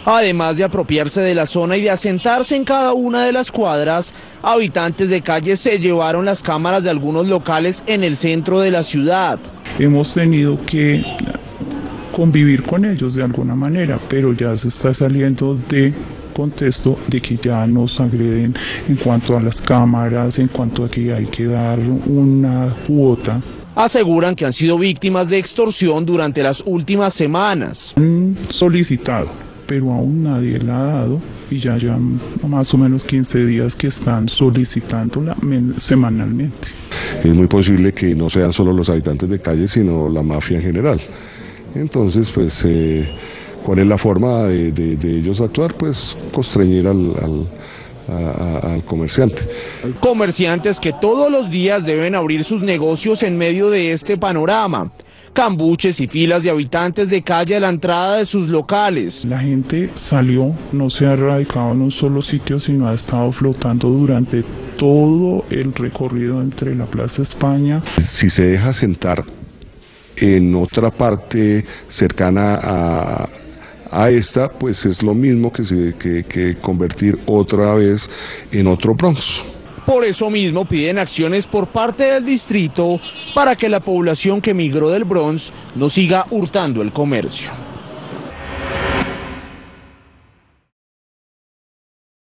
Además de apropiarse de la zona y de asentarse en cada una de las cuadras, habitantes de calles se llevaron las cámaras de algunos locales en el centro de la ciudad. Hemos tenido que convivir con ellos de alguna manera, pero ya se está saliendo de contexto de que ya nos agreden en cuanto a las cámaras, en cuanto a que hay que dar una cuota. Aseguran que han sido víctimas de extorsión durante las últimas semanas. Han solicitado, pero aún nadie la ha dado y ya llevan más o menos 15 días que están solicitándola semanalmente. Es muy posible que no sean solo los habitantes de calle, sino la mafia en general. Entonces, pues, ¿cuál es la forma de ellos actuar? Pues constreñir al comerciante. Comerciantes que todos los días deben abrir sus negocios en medio de este panorama. Cambuches y filas de habitantes de calle a la entrada de sus locales. La gente salió, no se ha radicado en un solo sitio, sino ha estado flotando durante todo el recorrido entre la Plaza España. Si se deja sentar en otra parte cercana a esta, pues es lo mismo que convertir otra vez en otro Bronx. Por eso mismo piden acciones por parte del distrito para que la población que migró del Bronx no siga hurtando el comercio.